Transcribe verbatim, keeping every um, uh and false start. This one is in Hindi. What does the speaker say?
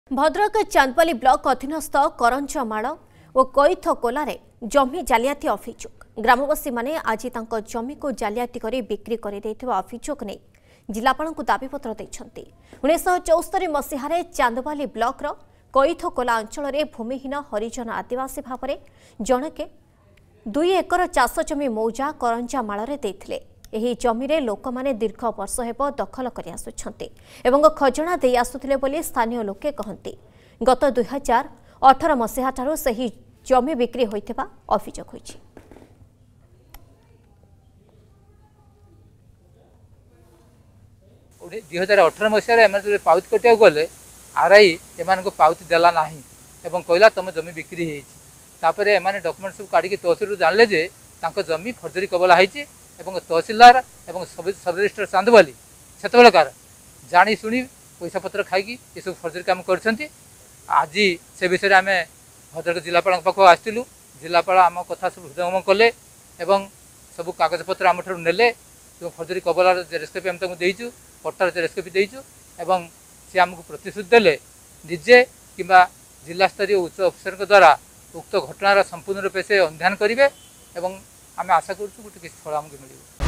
भद्रक चांदपाली ब्लॉक अधीनस्थ करंचमाल और कैथकोलारे जमी जालियाती अभियोग ग्रामवासी माने आज तांको जमी को जालियाती करी बिक्री कर अभियोग नहीं जिलापाल को दाबीपत्र देते उन्नीस चौस्तरी मसीह चांदपाली ब्लॉक कैथकोला अंचल भूमिहीन हरिजन आदिवासी भाव में जनके दुई एकर चाष जमी मौजा करंचमाल देते ଏହି ଜମିରେ ଲୋକମାନେ ଦୀର୍ଘ ବର୍ଷ ହେବ ଦଖଲ କରି ଆସୁଛନ୍ତି ଏବଂ ଖଜଣା ଦେଇ ଆସୁଥିଲେ ବୋଲି ସ୍ଥାନୀୟ ଲୋକେ କହନ୍ତି। ଗତ ଦୁଇ ହଜାର ଅଠର ମସିହା ଠାରୁ ସେହି ଜମି ବିକ୍ରି ହୋଇଥିବା ଅଭିଯୋଗ ହୋଇଛି। ଦୁଇ ହଜାର ଅଠର ମସିହାରେ ଏମାନେ ଯେବେ ପାଉତି କଟିବାକୁ ଗଲେ ଆର୍ଆଇ ଏମାନଙ୍କୁ ପାଉତି ଦେଲା ନାହିଁ ଏବଂ କହିଲା ତମ ଜମି ବିକ୍ରି ହେଇଛି। ତାପରେ ଏମାନେ ଡକୁମେଣ୍ଟ ସବୁ କାଢ଼ିକି ତହସିଲରୁ ଜାଣିଲେ ଯେ ତାଙ୍କ ଜମି ଫର୍ଜରୀ କବଲା ହେଇଛି এবং তহସିଲଦାର এবং সব রেজিস্ট্রার চান্দবালি সেতবেলকার জানি শুনি পয়সা পত্র খাইকি এসব ফর্জরি কাম করছেন। আজ সে বিষয়ে আমি ভদ্রক জেলাপাল পাখ আসলু জেলাপাল আম কথা সব হৃদয়ঙ্গম কলে এবং সব কাগজপত্র আমার নেলে এবং ফর্জরি কবলার জেরক্স কপি আমি তাকে দেইছু পট্টার জেরক্স কপি দেইছু এবং সে আমি প্রতিশ্রুতি দেলে নিজে কিংবা जिलास्तरीय उच्च अफिसर द्वारा उक्त घटनार संपूर्ण रूपे से अनुधान करेंगे और आम आशा करूँ गोटे किसी फल आमको मिले।